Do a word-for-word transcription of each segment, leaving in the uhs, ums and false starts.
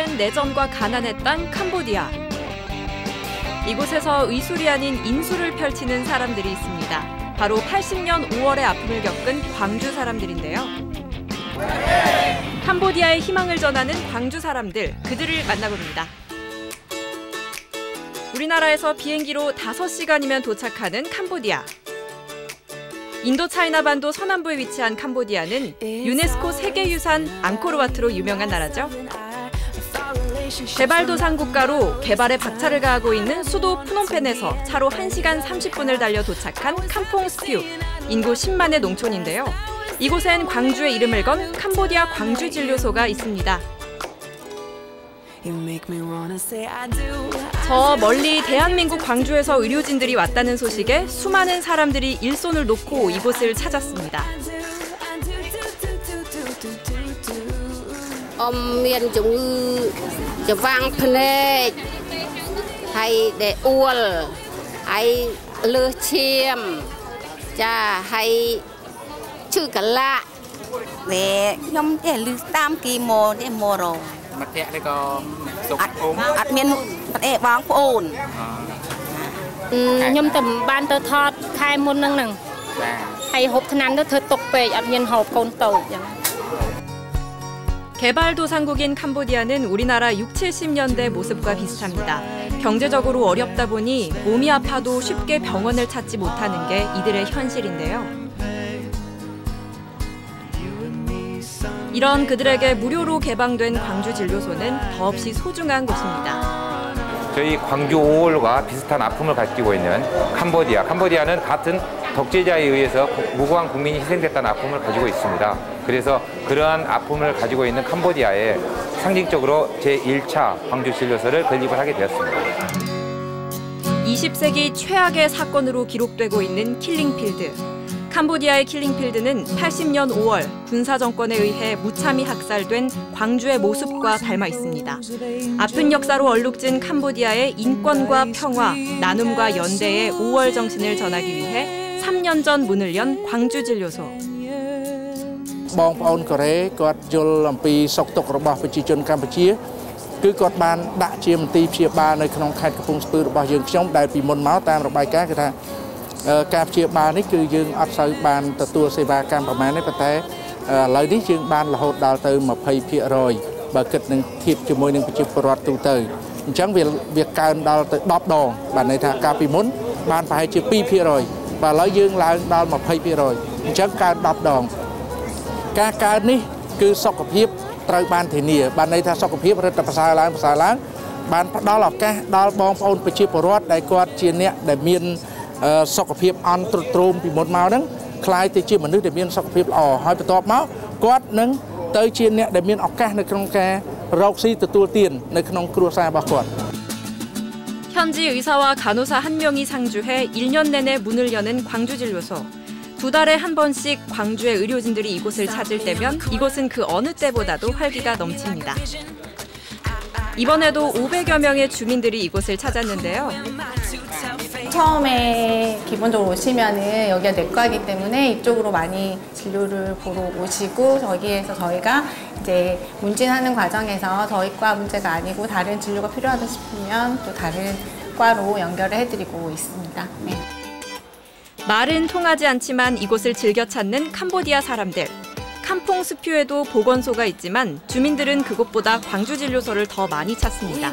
오랜 내전과 가난의 땅 캄보디아. 이곳에서 의술이 아닌 인술을 펼치는 사람들이 있습니다. 바로 팔십 년 오월의 아픔을 겪은 광주 사람들인데요. 캄보디아의 희망을 전하는 광주 사람들, 그들을 만나봅니다. 우리나라에서 비행기로 다섯 시간이면 도착하는 캄보디아. 인도차이나 반도 서남부에 위치한 캄보디아는 유네스코 세계유산 앙코르와트로 유명한 나라죠. 개발도상 국가로 개발에 박차를 가하고 있는 수도 프놈펜에서 차로 한 시간 삼십 분을 달려 도착한 캄퐁스퓨, 인구 십만의 농촌인데요. 이곳엔 광주의 이름을 건 캄보디아 광주진료소가 있습니다. 저 멀리 대한민국 광주에서 의료진들이 왔다는 소식에 수많은 사람들이 일손을 놓고 이곳을 찾았습니다. 네, nhóm để lưu tam kỳ mồ để mồ rồi. Mặt thẻ đây có sụp ốm. Ắt miên mặt ế bóng ổn. nhóm tầm ban tơ thọt khai môn năng năng. hay hộp thân ăn đó thơ tục về ắt miên hộp con tàu. 개발도상국인 캄보디아는 우리나라 육십, 칠십 년대 모습과 비슷합니다. 경제적으로 어렵다 보니 몸이 아파도 쉽게 병원을 찾지 못하는 게 이들의 현실인데요. 이런 그들에게 무료로 개방된 광주진료소는 더없이 소중한 곳입니다. 저희 광주 오월과 비슷한 아픔을 가지고 있는 캄보디아. 캄보디아는 같은 독재자에 의해서 무고한 국민이 희생됐다는 아픔을 가지고 있습니다. 그래서 그러한 아픔을 가지고 있는 캄보디아에 상징적으로 제일 차 광주진료소를 건립을 하게 되었습니다. 이십 세기 최악의 사건으로 기록되고 있는 킬링필드. 캄보디아의 킬링필드는 팔십 년 오월 군사정권에 의해 무참히 학살된 광주의 모습과 닮아 있습니다. 아픈 역사로 얼룩진 캄보디아의 인권과 평화, 나눔과 연대의 오월 정신을 전하기 위해 삼 년 전 문을 연 광주진료소. បងប្អូនកូរ៉េគាត់យល់អំពីសុខទុក្ខរបស់ប្រជាជនកម្ពុជាគឺគាត់បានដាក់ជាមន្ទីរព្យាបាលនៅក្នុងខេត្តកំពង់ស្ពឺរបស់យើងខ្ញុំដែលពីមុនមកតាមរបាយការណ៍គឺថាការព្យាបាលនេះគឺយើងអត់សូវបានទទួលសេវាកម្មប្រមាណទេប៉ុន្តែឥឡូវនេះយើងបានរហូតដល់ទៅ20ភាគរយ បើគិតនឹងធៀបជាមួយនឹងប្រជាពលរដ្ឋទូទៅអញ្ចឹងវាវាកើនដល់ទៅដប់ដងបាទន័យថាកាលពីមុនបានប្រហែលជា2ភាគរយ បាទឥឡូវយើងឡើងដល់20ភាគរយ អញ្ចឹងកើនដប់ដង ការកើននេះគឺសុខភាពត្រូវបានធានាបាទន័យថាសុខភាពរឹតតែប្រសើរឡើងប្រសើរឡើងបានផ្ដល់ឱកាសដល់បងប្អូនប្រជាពលរដ្ឋដែលគាត់ជាអ្នកដែលមានសុខភាពអន់ទ្រុឌទ្រោមពីមុនមកហ្នឹងคล้ายទៅជាមនុស្សដែលមានសុខភាពល្អហើយបន្ទាប់មកគាត់នឹងទៅជាអ្នកដែលមានឱកាសនៅក្នុងការរកស៊ីទទួលទាននៅក្នុងគ្រួសាររបស់គាត់ 현지 의사와 간호사 한 명이 상주해 일 년 내내 문을 여는 광주진료소. 두 달에 한 번씩 광주의 의료진들이 이곳을 찾을 때면 이곳은 그 어느 때보다도 활기가 넘칩니다. 이번에도 오백여 명의 주민들이 이곳을 찾았는데요. 처음에 기본적으로 오시면은 여기가 내과이기 때문에 이쪽으로 많이 진료를 보러 오시고 저기에서 저희가 이제 문진하는 과정에서 저희과 문제가 아니고 다른 진료가 필요하다 싶으면 또 다른 과로 연결을 해드리고 있습니다. 네. 말은 통하지 않지만 이곳을 즐겨 찾는 캄보디아 사람들. 캄퐁스퓨에도 보건소가 있지만 주민들은 그곳보다 광주진료소를 더 많이 찾습니다.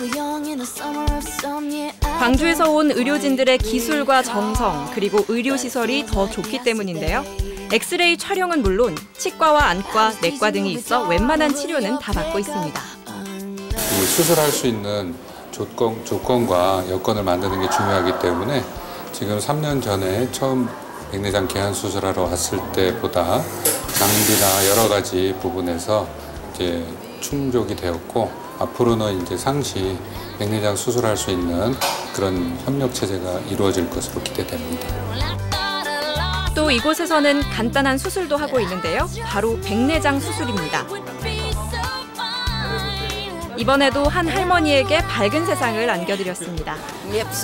광주에서 온 의료진들의 기술과 정성 그리고 의료시설이 더 좋기 때문인데요. 엑스레이 촬영은 물론 치과와 안과, 내과 등이 있어 웬만한 치료는 다 받고 있습니다. 수술할 수 있는 조건, 조건과 여건을 만드는 게 중요하기 때문에 지금 삼 년 전에 처음 백내장 개안 수술하러 왔을 때보다 장비나 여러 가지 부분에서 이제 충족이 되었고 앞으로는 이제 상시 백내장 수술할 수 있는 그런 협력 체제가 이루어질 것으로 기대됩니다. 또 이곳에서는 간단한 수술도 하고 있는데요. 바로 백내장 수술입니다. 이번에도 한 할머니에게 밝은 세상을 안겨드렸습니다. 맵수,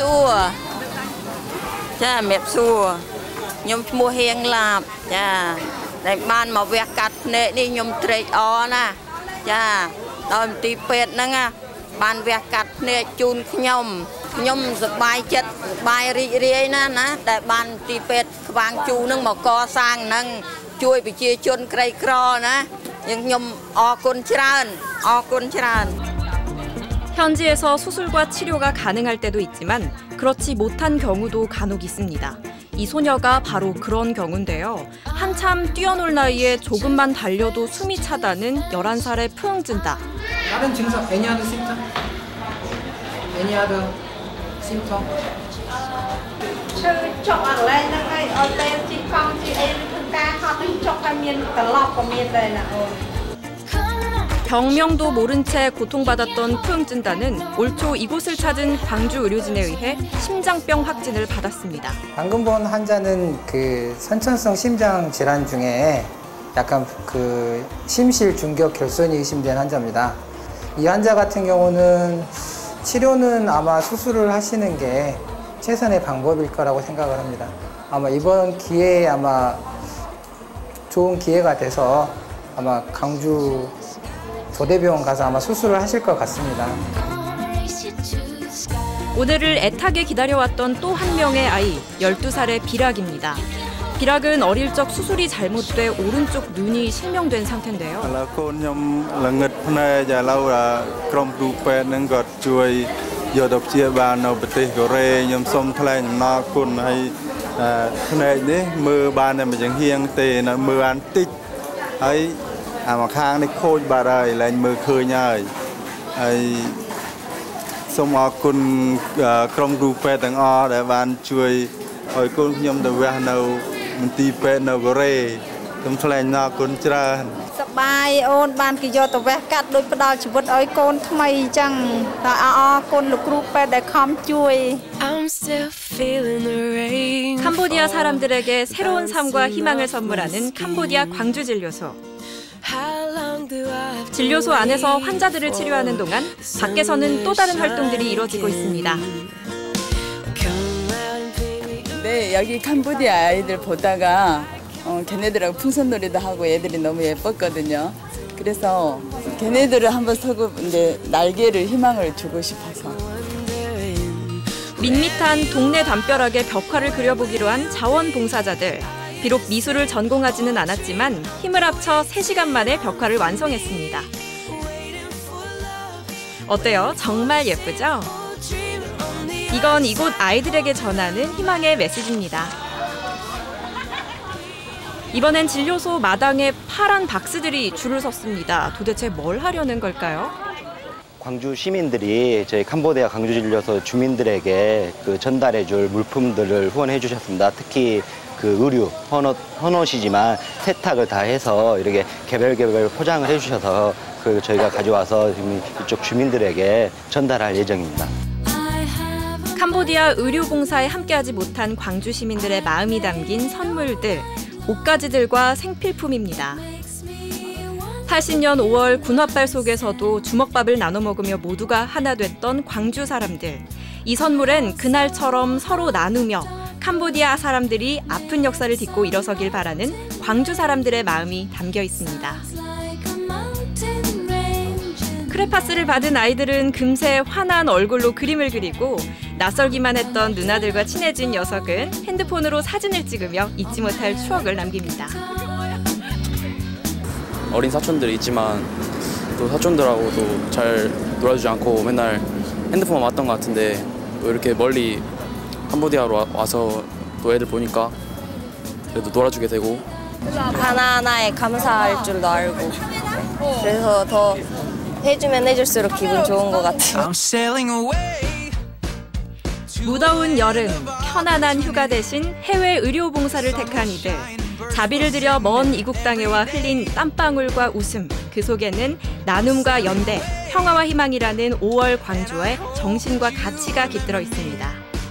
자 맵수, 뇽ឈ្មោះ ហៀងឡាប ចា ដែលបានមកវះកាត់ភ្នែកនេះខ្ញុំត្រេកអរណាស់ ចាដល់ទីពេទ្យហ្នឹងបានវះកាត់ភ្នែកជូនខ្ញុំខ្ញុំសប្បាយចិត្តសប្បាយរីករាយណាស់ណាដែលបានទីពេទ្យក្បាំងជូហ្នឹងមកកសាងហ្នឹងជួយប្រជាជនក្រីក្រណាយើងខ្ញុំអរគុណច្រើនអរគុណច្រើន 현지에서 수술과 치료가 가능할 때도 있지만 그렇지 못한 경우도 간혹 있습니다. 이 소녀가 바로 그런 경우인데요. 한참 뛰어놀 나이에 조금만 달려도 숨이 차다는 열한 살의 푸응진다. 다른 증상, any other symptom? Any other symptom? 병명도 모른 채 고통받았던 푸응진다는 올 초 이곳을 찾은 광주 의료진에 의해 심장병 확진을 받았습니다. 방금 본 환자는 그 선천성 심장 질환 중에 약간 그 심실 중격 결손이 의심된 환자입니다. 이 환자 같은 경우는 치료는 아마 수술을 하시는 게 최선의 방법일 거라고 생각을 합니다. 아마 이번 기회에 아마 좋은 기회가 돼서 아마 광주 도대병원 가서 아마 수술을 하실 것 같습니다. 오늘을 애타게 기다려왔던 또 한 명의 아이, 열두 살의 비락입니다. 비락은 어릴 적 수술이 잘못돼 오른쪽 눈이 실명된 상태인데요. mà khang này khôi bà đời là mưa khơi nhơi xong ở con trong group pe tầng o để ban chui ở con nhom từ về nào mình ti pe nào có re trong thay nào con chơi សប្បាយអូនបានគេយកទៅវះកាត់ដោយផ្ដល់ជីវិតឲ្យកូនថ្មីអញ្ចឹងតែអរគុណលោកគ្រូពេទ្យដែលខំជួយ 캄보디아 사람들에게 새로운 삶과 희망을 선물하는 캄보디아 광주진료소. 진료소 안에서 환자들을 치료하는 동안 밖에서는 또 다른 활동들이 이루어지고 있습니다. 네, 여기 캄보디아 아이들 보다가 어, 걔네들하고 풍선놀이도 하고 애들이 너무 예뻤거든요. 그래서 걔네들을 한번 서고 이제 날개를 희망을 주고 싶어서. 밋밋한 동네 담벼락에 벽화를 그려보기로 한 자원봉사자들. 비록 미술을 전공하지는 않았지만 힘을 합쳐 세 시간 만에 벽화를 완성했습니다. 어때요? 정말 예쁘죠? 이건 이곳 아이들에게 전하는 희망의 메시지입니다. 이번엔 진료소 마당에 파란 박스들이 줄을 섰습니다. 도대체 뭘 하려는 걸까요? 광주 시민들이 저희 캄보디아 광주진료소 주민들에게 그 전달해줄 물품들을 후원해 주셨습니다. 특히 그 의류, 헌옷, 헌옷이지만 세탁을 다 해서 이렇게 개별 개별 포장을 해주셔서 그 저희가 가져와서 지금 이쪽 주민들에게 전달할 예정입니다. 캄보디아 의료봉사에 함께하지 못한 광주 시민들의 마음이 담긴 선물들, 옷가지들과 생필품입니다. 팔십 년 오월 군홧발 속에서도 주먹밥을 나눠 먹으며 모두가 하나 됐던 광주 사람들. 이 선물엔 그날처럼 서로 나누며 캄보디아 사람들이 아픈 역사를 딛고 일어서길 바라는 광주 사람들의 마음이 담겨 있습니다. 크레파스를 받은 아이들은 금세 환한 얼굴로 그림을 그리고 낯설기만 했던 누나들과 친해진 녀석은 핸드폰으로 사진을 찍으며 잊지 못할 추억을 남깁니다. 어린 사촌들이 있지만 또 사촌들하고도 잘 놀아주지 않고 맨날 핸드폰만 왔던 것 같은데 또 이렇게 멀리 캄보디아로 와서 또 애들 보니까 그래도 놀아주게 되고 하나하나에 감사할 줄도 알고 그래서 더 해주면 해줄수록 기분 좋은 것 같아요. 무더운 여름, 편안한 휴가 대신 해외 의료 봉사를 택한 이들. 자비를 들여 먼 이국 땅에 와 흘린 땀방울과 웃음. 그 속에는 나눔과 연대, 평화와 희망이라는 오월 광주의 정신과 가치가 깃들어 있습니다.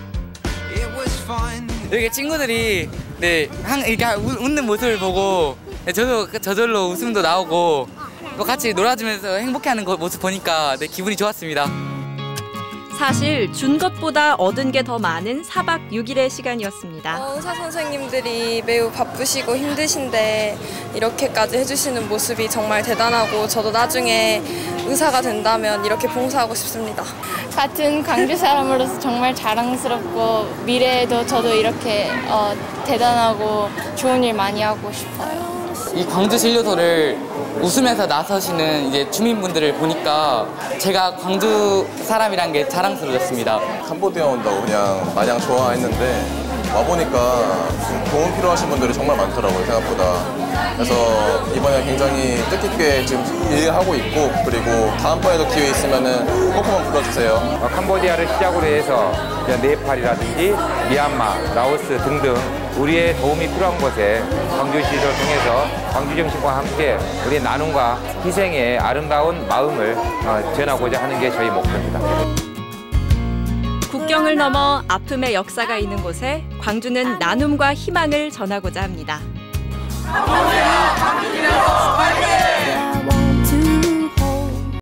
여기 친구들이 네, 이렇게 웃는 모습을 보고 저도 저절로 웃음도 나오고 같이 놀아주면서 행복해하는 모습 보니까 네, 기분이 좋았습니다. 사실 준 것보다 얻은 게 더 많은 사박 육일의 시간이었습니다. 어, 의사 선생님들이 매우 바쁘시고 힘드신데 이렇게까지 해주시는 모습이 정말 대단하고 저도 나중에 의사가 된다면 이렇게 봉사하고 싶습니다. 같은 광주 사람으로서 정말 자랑스럽고 미래에도 저도 이렇게 어, 대단하고 좋은 일 많이 하고 싶어요. 이 광주 진료소를 웃으면서 나서시는 이제 주민분들을 보니까 제가 광주 사람이란 게 자랑스러웠습니다. 캄보디아 온다고 그냥 마냥 좋아했는데 와보니까 도움 필요하신 분들이 정말 많더라고요, 생각보다. 그래서 이번에 굉장히 뜻깊게 지금 일하고 있고, 그리고 다음번에도 기회 있으면 꼭 한번 불러주세요. 어, 캄보디아를 시작으로 해서 네팔이라든지 미얀마, 라오스 등등 우리의 도움이 필요한 곳에 광주시를 통해서 광주정신과 함께 우리의 나눔과 희생의 아름다운 마음을 어, 전하고자 하는 게 저희 목표입니다. 국경을 넘어 아픔의 역사가 있는 곳에 광주는 나눔과 희망을 전하고자 합니다.